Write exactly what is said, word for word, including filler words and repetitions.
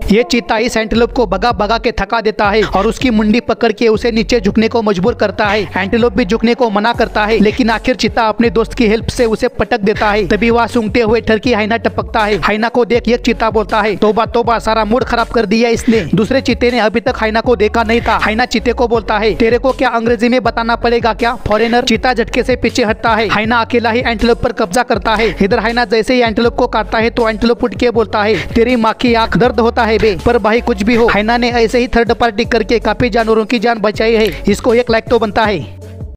ये चीता इस एंटीलोप को भगा भगा के थका देता है और उसकी मुंडी पकड़ के उसे नीचे झुकने को मजबूर करता है। एंटीलोप भी झुकने को मना करता है, लेकिन आखिर चीता अपने दोस्त की हेल्प से उसे पटक देता है। तभी वह सूंघते हुए टर्की हाइना टपकता है। हाइना को देख एक चीता बोलता है, तोबा तोबा, सारा मूड खराब कर दिया इसने। दूसरे चीते ने अभी तक हाइना को देखा नहीं था। हाइना चीते को बोलता है, तेरे को क्या अंग्रेजी में बताना पड़ेगा क्या फॉरेनर। चीता झटके से पीछे हटता है। हाइना अकेला ही एंटीलोप पर कब्जा करता है। इधर हाइना जैसे ही एंटीलोप को काटता है तो एंटीलोप उठ के बोलता है, तेरी माँ की आंख दर्द होता है बे। पर भाई कुछ भी हो, हाइना ने ऐसे ही थर्ड पार्टी करके काफी जानवरों की जान बचाई है। इसको एक लाइक तो बनता है।